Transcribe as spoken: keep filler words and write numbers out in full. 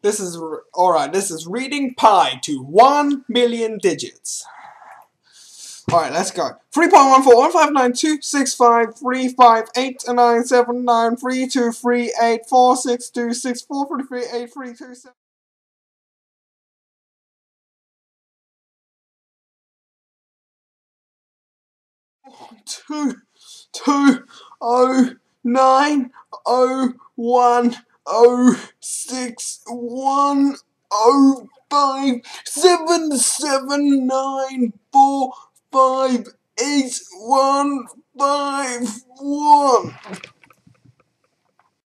This is, alright, this is reading pi to one million digits. Alright, let's go. three point one four one five nine two six five three five eight nine seven nine three two three eight four six two six four three three eight three two seven. Two, two, oh, nine, oh, one, oh, six, one, oh, five, seven, seven, nine, four, five, eight, one, five, one.